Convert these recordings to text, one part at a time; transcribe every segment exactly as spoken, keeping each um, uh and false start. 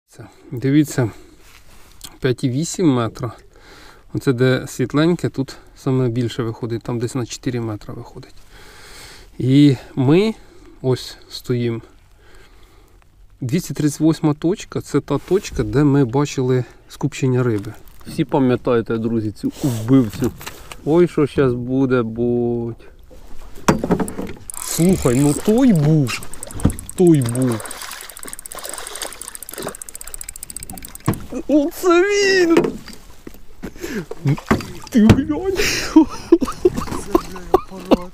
Дивіться, п'ять і вісім метра. Оце де світленьке, тут саме більше виходить, там десь на чотири метри виходить. І ми ось стоїмо. двісті тридцять восьма точка, це та точка, де ми бачили скупчення риби. Всі пам'ятаєте, друзі, цю вбивцю. Ой, що зараз буде, будь. Слухай, ну той був, той був. Оце він! Ти глянь! Це вже апарат.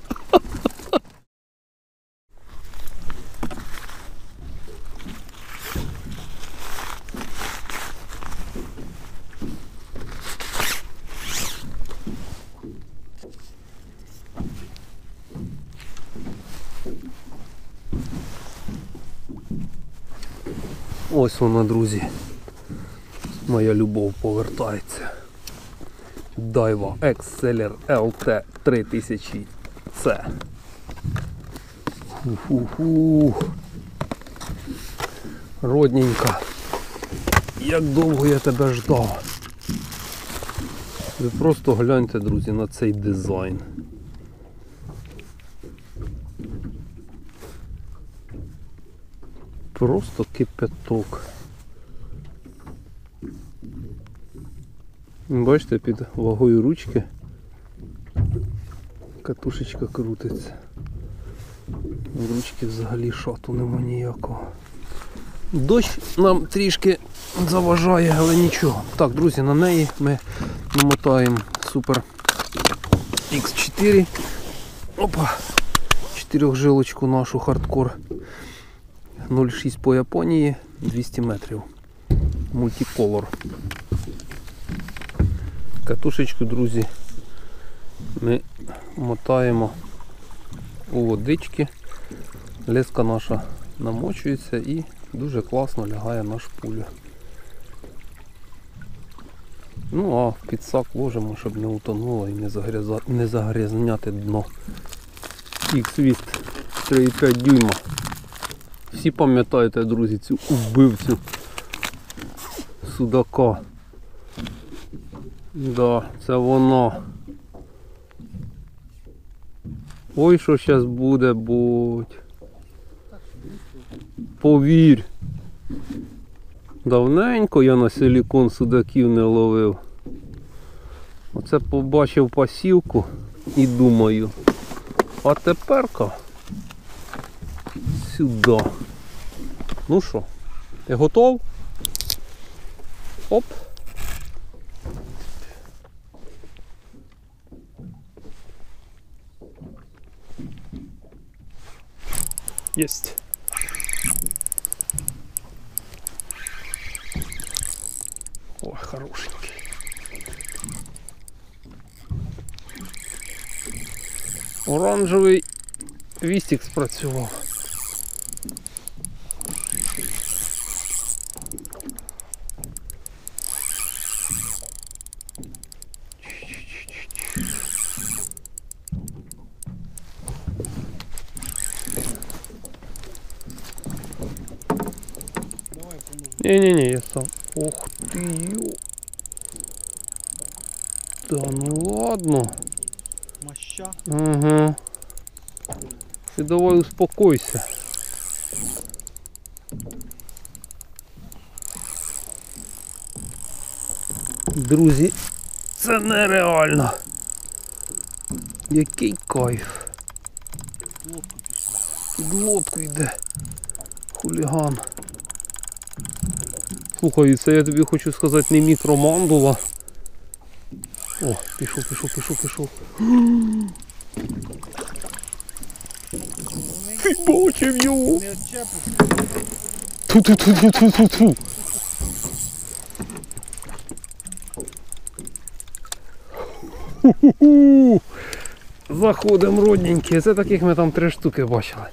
Ось вона, друзі. Моя любов повертається. Daiwa Exceller ел те три тисячі С. Ху-ху-ху. Родненька. Як довго я тебе ждав. Ви просто гляньте, друзі, на цей дизайн. Просто кипяток. Бачите, під вагою ручки катушечка крутиться. В ручки взагалі шату нема ніякого. Дощ нам трішки заважає, але нічого. Так, друзі, на неї ми намотаємо Super ікс чотири. Опа! Чотирьохжилочку нашу хардкор. нуль шість по Японії, двісті метрів. Мультиколор. Катушечку, друзі, ми мотаємо у водички. Леска наша намочується і дуже класно лягає на шпулю. Ну а в підсак ложимо, щоб не утонуло і не, загряза... не загрязняти дно. Ікс-Віст три і п'ять дюйма. Всі пам'ятаєте, друзі, цю вбивцю судака. Да, це воно. Ой, що зараз буде, будь. Повір. Давненько я на силікон судаків не ловив. Оце побачив пасівку і думаю, а теперка сюди. Ну що, ти готов? Оп. Єсть. Ой, хорошенький. Оранжевий вістик спрацював. Не-не-не, я сам. Ох ты, ё. Да ну ладно. Моща. Ага. Ты давай успокойся. Друзі, це нереально. Який кайф. Під лодку йде. Хуліган. Слухай, це я тобі хочу сказати не мікромандула. О, пішов, пішов, пішов, пішов. Ти бачив його? Не відчепився. Ту-ту-ту-ту-ту-ту. Ху-ху-ху. Заходимо, родненькі. Це таких ми там три штуки бачили.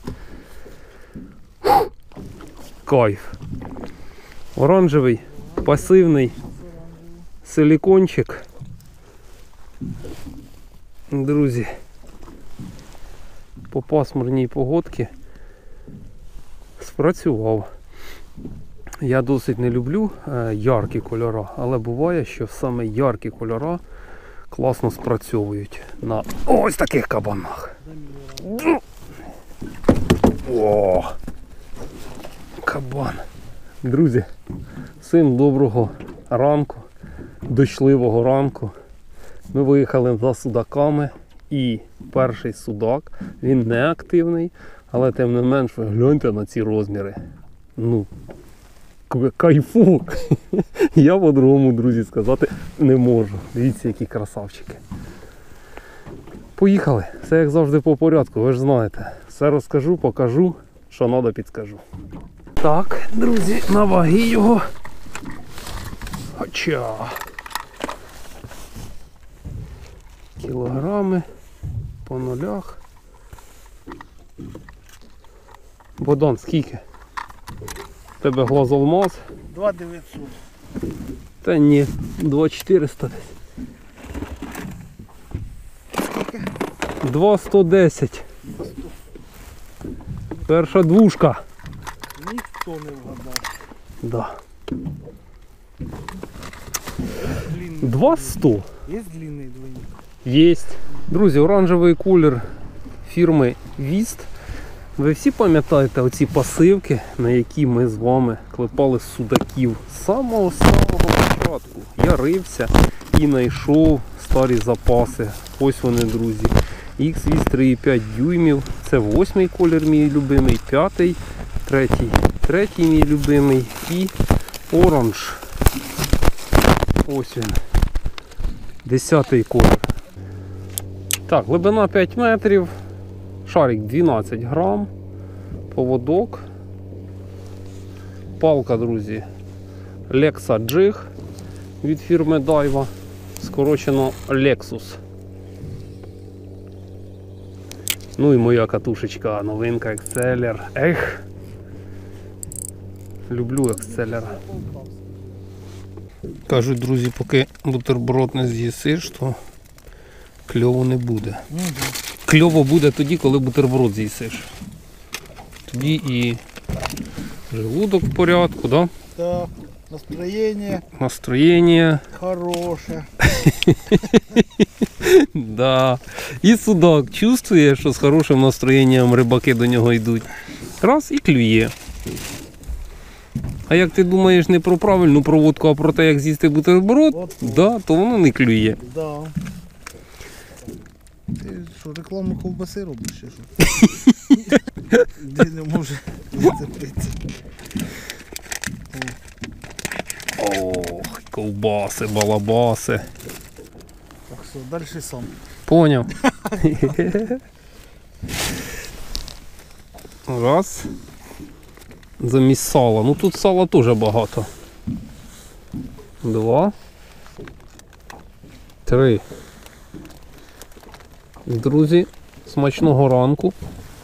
Кайф. Оранжевий, пасивний, силікончик. Друзі, по пасмурній погодці спрацював. Я досить не люблю е, яркі кольори, але буває, що саме яркі кольори класно спрацьовують на ось таких кабанах. О! Кабан. Друзі, всім доброго ранку, дощливого ранку. Ми виїхали за судаками і перший судак, він не активний, але тим не менш ви гляньте на ці розміри. Ну, кайфук. Я по-другому, друзі, сказати не можу. Дивіться, які красавчики. Поїхали. Все як завжди по порядку, ви ж знаєте. Все розкажу, покажу, що треба, підскажу. Так, друзі, на ваги його. Хоча. Кілограми по нулях. Богдан, скільки? У тебе глазолмаз? два дев'ятсот. Та ні, два чотириста десь. два сто десять. Перша двушка. Ніхто не вгадав. Да. Длинний. два сто. Є длинний двойник? Єсть. Друзі, оранжевий колір фірми Віст. Ви всі пам'ятаєте оці пасивки, на які ми з вами клепали з судаків з самого-самого початку. Я рився і знайшов старі запаси. Ось вони, друзі. ікс віст три і п'ять дюймів. Це восьмий колір мій любимий, п'ятий, третій, третій мій любимий і оранж. Ось він. Десятий колір. Так, глибина п'ять метрів. Шарик дванадцять грам, поводок, палка, друзі, Lexa Jig від фірми Daiwa, скорочено Lexus. Ну і моя катушечка, новинка Exceller. Ех, люблю Exceller. Кажуть, друзі, поки бутерброд не з'їсиш, то кльово не буде. Угу. Кльово буде тоді, коли бутерброд з'їсиш. Тоді і желудок в порядку, да? Так, настроєння Настроєння. хороше. Да. І судак чувствує, що з хорошим настроєнням рибаки до нього йдуть. Раз і клює. А як ти думаєш не про правильну проводку, а про те, як з'їсти бутерброд, От. да, то воно не клює. Да. Ти що, рекламу ковбаси робиш чи що? Де не може зацепитися. Ох, ковбаси, балабаси. Так що, далі сам. Поняв. Раз. Замість сала. Ну тут сала теж багато. Два. Три. Друзі, смачного ранку.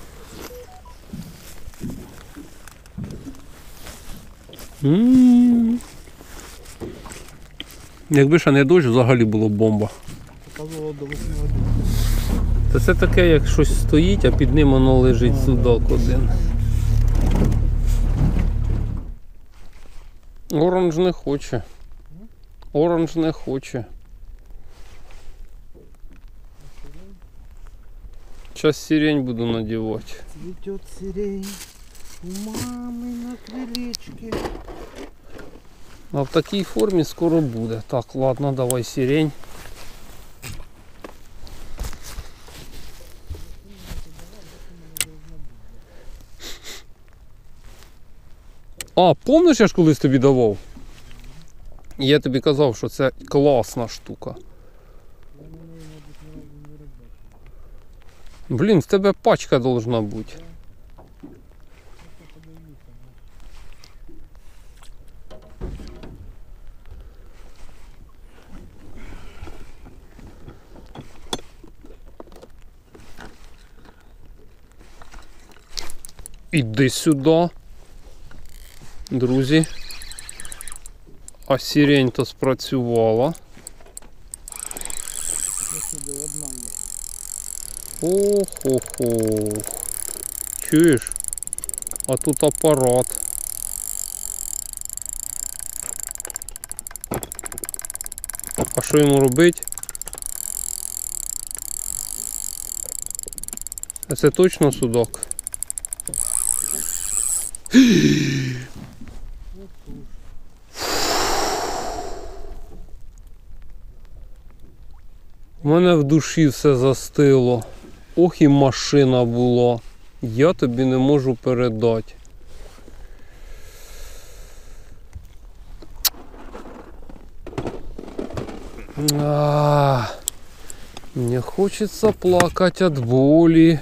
М-м-м. Якби ще не дощ, взагалі було б бомба. Показувало до восьми годин. Та це таке, як щось стоїть, а під ним воно лежить судак один. Оранж не хоче. Оранж не хоче. Сейчас сирень буду надевать. Цветет сирень у мами на крылечке. А в такій формі скоро буде. Так, ладно, давай сирень. А, помниш, я ж колись тобі давав? Я тобі казав, що це класна штука. Блін, в тебе пачка должна бути. Іди сюди, друзі. А сирень то спрацювала. Ох-ох-ох. Чуєш? А тут апарат. А що йому робити? А це точно судак? У мене в душі все застило. Ох і машина була. Я тобі не можу передати. А, мне хочется плакать от болі.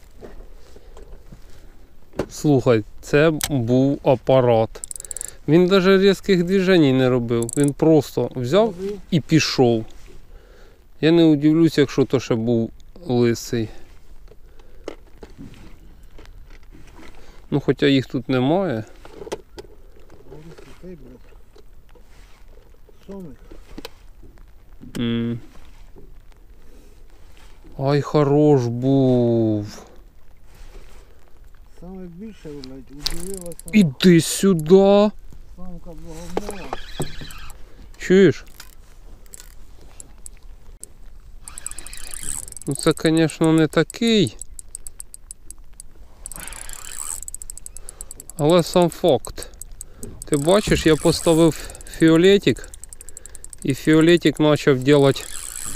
Слухай, це був апарат. Він навіть різких движень не робив. Він просто взяв і пішов. Я не удивлюсь, якщо то ще був лисий. Ну, хоча їх тут немає. М. Ай, хорош був. Саме більше, блядь, удивилася Іди сюди. самка богомола. Чуєш? Ну це, звісно, не такий. Але сам факт. Ти бачиш, я поставив фіолетик. І фіолетик почав робити.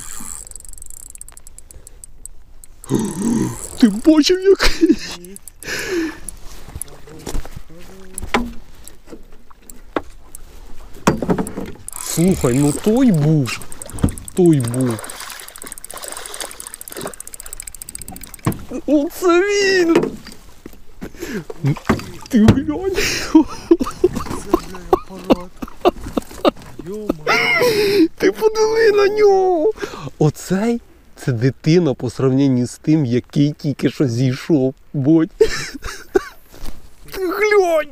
Ти бачив який? Слухай, ну той був. Той був. Оце він! Ти глянь! Це, блядь, апарат. Йо-моє. Ти подиви на нього! Оцей це дитина по сравненню з тим, який тільки що зійшов. Будь. Ти глянь!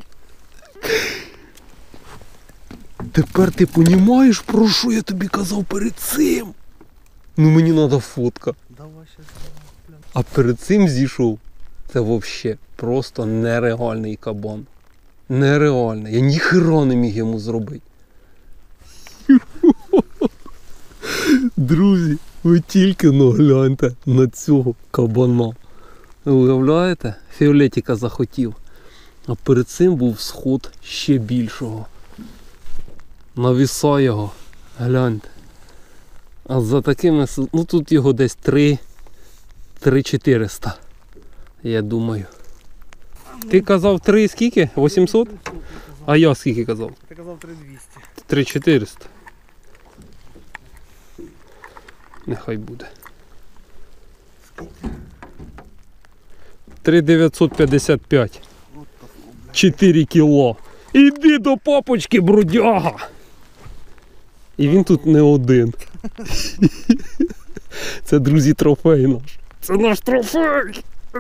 Тепер ти розумієш, про що я тобі казав перед цим? Ну мені треба фотка. Давай щас. Блядь. А перед цим зійшов. Це взагалі просто нереальний кабан. Нереальний. Я ніхера не міг йому зробити. Друзі, ви тільки нагляньте на цього кабана. Ви уявляєте? Фіолетика захотів. А перед цим був сход ще більшого. Навіса його. Гляньте. А за такими... Ну тут його десь три чотириста. Я думаю. Ти казав три скільки? вісімсот? А я скільки казав? Ти казав три двісті. три чотириста. Нехай буде. три дев'ятсот п'ятдесят п'ять. От таку, блядь. чотири кіло. Іди до папочки, брудяга! І він тут не один. Це, друзі, трофей наш. Це наш трофей!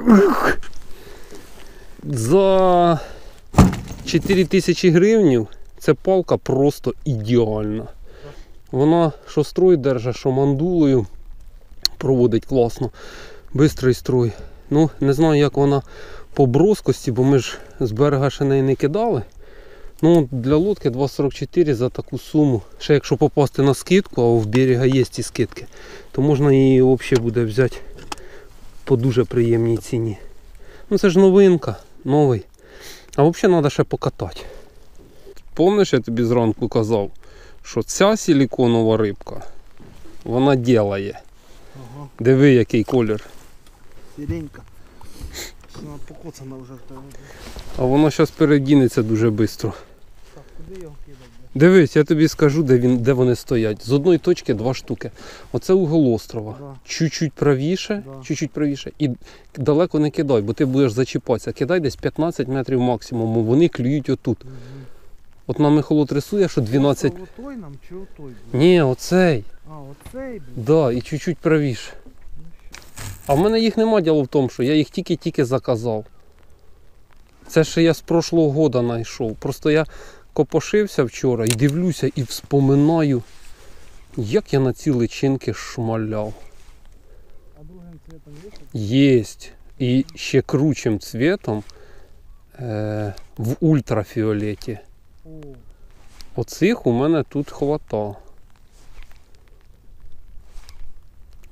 За чотири тисячі гривень ця палка просто ідеальна. Вона що строй держить, що мандулою проводить класно. Бистрий строй. Ну, не знаю, як вона по броскості, бо ми ж з берега ще неї не кидали. Ну, для лодки два сорок чотири за таку суму. Ще якщо попасти на скидку, а в берега є ці скидки, то можна її взагалі буде взяти по дуже приємній ціні. Ну це ж новинка, новий. А взагалі треба ще покатати. Пам'ятаєш, я тобі зранку казав, що ця силіконова рибка, вона ділає. Ага. Диви, який колір. Сіренька. Вона покоцана вже. А воно зараз передінеться дуже швидко. Так, куди його кидати? Дивись, я тобі скажу, де, він, де вони стоять. З одної точки два штуки. Оце угол острова. Да. Чуть-чуть правіше, Да. чуть-чуть правіше. І далеко не кидай, бо ти будеш зачіпатися. Кидай десь п'ятнадцять метрів максимум, вони клюють отут. Угу. От нам ехолот рисує, що дванадцять... Отой нам чи отой? Блядь? Ні, оцей. А, оцей, блядь. Да, і чуть-чуть правіше. А в мене їх нема, діло в тому, що я їх тільки-тільки заказав. Це ще я з прошлого года знайшов. Просто я копошився вчора і дивлюся і вспоминаю, як я на ці личинки шмаляв. А другим цветом є? Єсть. І ще кручим цветом е, в ультрафіолеті. О, Оцих у мене тут хвата.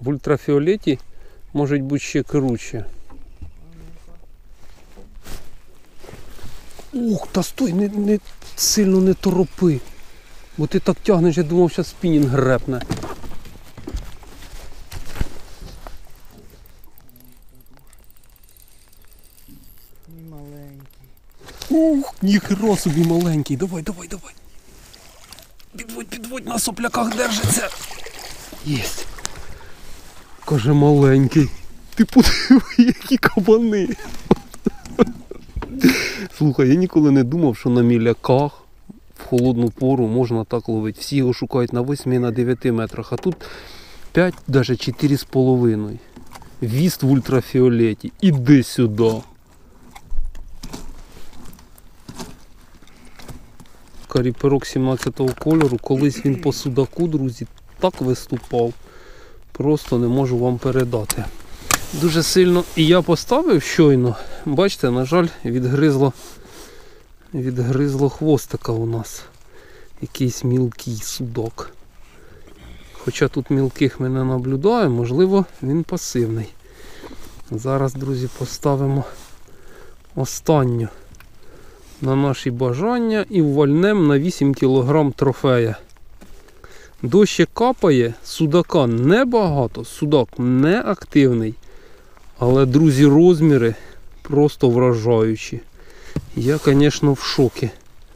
В ультрафіолеті може бути ще круче. Ух, та стой, не, не, сильно не торопи. Бо ти так тягнеш, я думав, що спінінг грепне. І маленький. Ух, ніхера собі маленький. Давай, давай, давай. Підводь, підводь, на сопляках держиться. Єсть. Каже, маленький. Ти подиви, які кабани. Слухай, я ніколи не думав, що на міляках в холодну пору можна так ловити. Всі його шукають на восьми, на дев'яти метрах, а тут п'ять, навіть чотири з половиною. Віст в ультрафіолеті. Іди сюди. Каріперок сімнадцятого кольору. Колись він по судаку, друзі, так виступав. Просто не можу вам передати. Дуже сильно і я поставив щойно. Бачите, на жаль, відгризло, відгризло хвостика у нас. Якийсь мілкий судак. Хоча тут мілких ми не наблюдаємо, можливо, він пасивний. Зараз, друзі, поставимо останню на наші бажання і ввальнемо на вісім кілограм трофея. Дощик капає, судака небагато, судак не активний. Але, друзі, розміри просто вражаючі. Я, звісно, в шокі.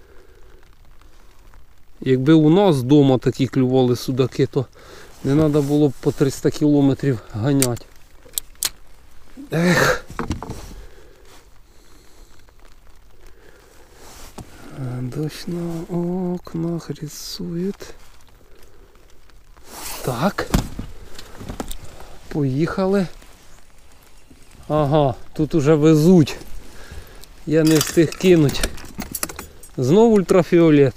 Якби у нас вдома такі клювали судаки, то не треба було б по триста кілометрів ганяти. Ех. Дощ на окнах рисует. Так. Поїхали. Ага, тут уже везуть. Я не встиг кинуть. Знову ультрафіолет.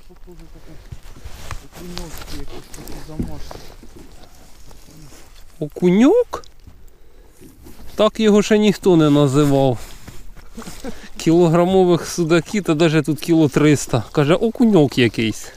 Окуньок? Так його ще ніхто не називав. Кілограмових судаків, та навіть тут кіло триста. Каже, окуньок якийсь.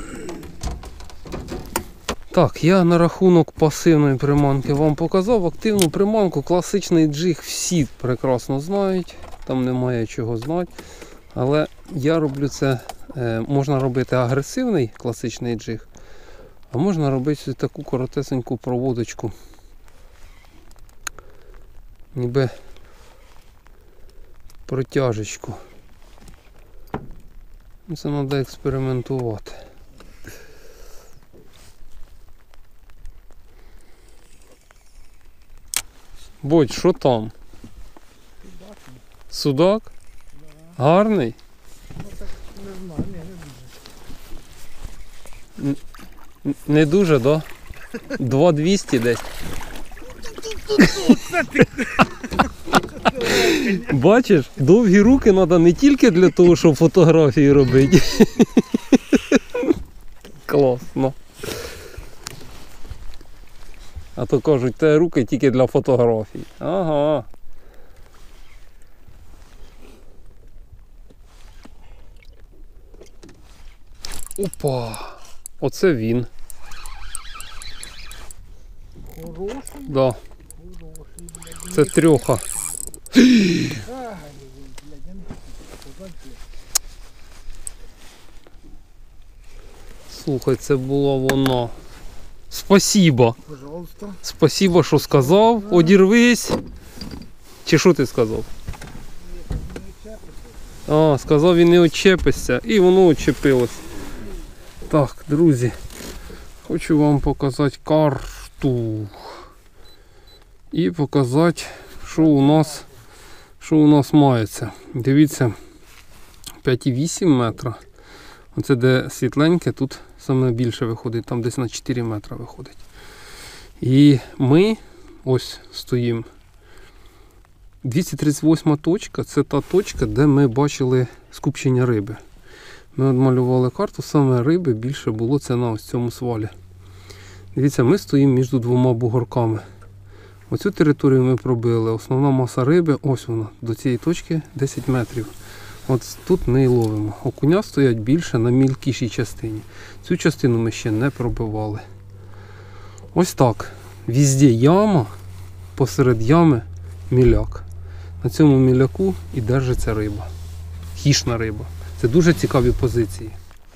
Так, я на рахунок пасивної приманки вам показав. Активну приманку, класичний джиг всі прекрасно знають. Там немає чого знати. Але я роблю це, е, можна робити агресивний класичний джиг, а можна робити таку коротесеньку проводочку. Ніби протяжечку. Це треба експериментувати. Бодь, що там? Судак? Да. Гарний? Ну так не знаю, ні, не дуже. Н- Не дуже, да? два двісті десь. Бачиш, довгі руки треба не тільки для того, щоб фотографії робити. Класно. А то кажуть, те руки тільки для фотографій. Ага. Опа! Оце він. Хороший, Да. хороший, блядь. Це трьоха. Ага, блядь, я не хочу сказати. Слухай, це була вона. Спасибо. Пожалуйста. Спасибо, що сказав. Одірвись. Чи що ти сказав? А, сказав, він не очепиться. І воно очепилось. Так, друзі. Хочу вам показати карту. І показати, що у нас, що у нас мається. Дивіться, п'ять цілих вісім метра. Оце де світленьке, тут саме більше виходить, там десь на чотири метри виходить. І ми ось стоїмо. двісті тридцять восьма точка, це та точка, де ми бачили скупчення риби. Ми відмалювали карту, саме риби більше було це на ось цьому свалі. Дивіться, ми стоїмо між двома бугорками. Оцю територію ми пробили. Основна маса риби, ось вона, до цієї точки десять метрів. От тут ми і ловимо. Окуня стоять більше на мілкішій частині. Цю частину ми ще не пробивали. Ось так. Везде яма, посеред ями міляк. На цьому міляку і держиться риба. Хищна риба. Це дуже цікаві позиції.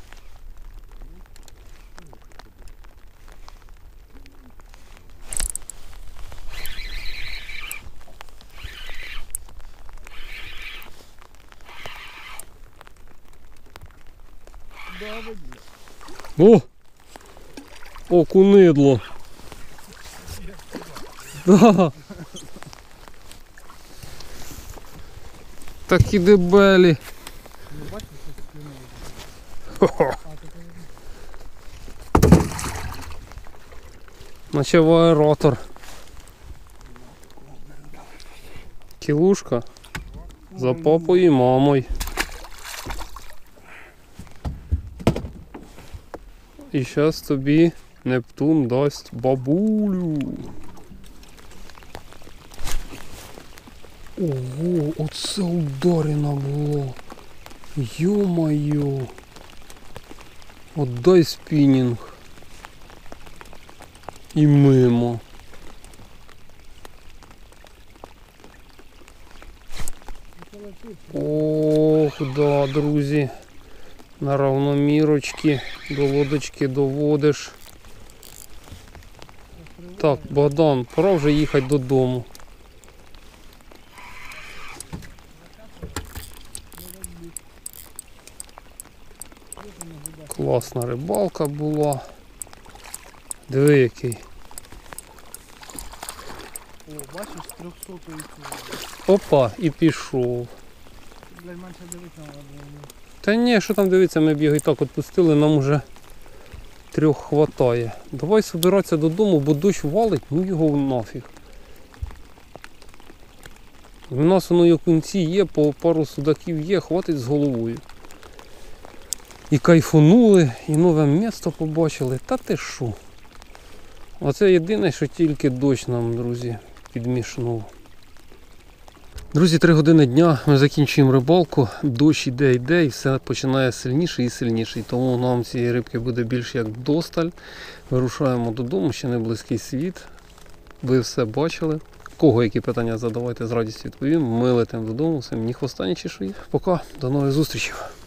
О! Окунидло! Да! Такі дебелі! Хо-хо. Наче в аератор. Кілушка за папою і мамою. І зараз тобі Нептун дасть бабулю. Ого, оце ударина було. Йо-моє. Отдай спінінг. І мимо. Ох, да, друзі. На равномірочки до лодочки доводиш. Так, Богдан, пора вже їхати додому. Класна рибалка була. Диви який. О, бачиш, з трьохсотої цього. Опа, і пішов. Блядь, менше дивитися треба було. Та ні, що там дивиться, ми б його і так відпустили, нам уже трьох хватає. Давай собиратися додому, бо дощ валить, ну його нафіг. У нас воно і окунці є, по пару судаків є, хватить з головою. І кайфанули, і нове місто побачили, та ти що. Оце єдине, що тільки дощ нам, друзі, підмішнув. Друзі, три години дня, ми закінчуємо рибалку, дощ іде, йде і все починає сильніше і сильніше. І тому нам цієї рибки буде більш як досталь. Вирушаємо додому, ще не близький світ. Ви все бачили. Кого які питання задавайте, з радістю відповім. Ми летимо додому, всім ні хвоста, ні чешуї. Пока, до нових зустрічей.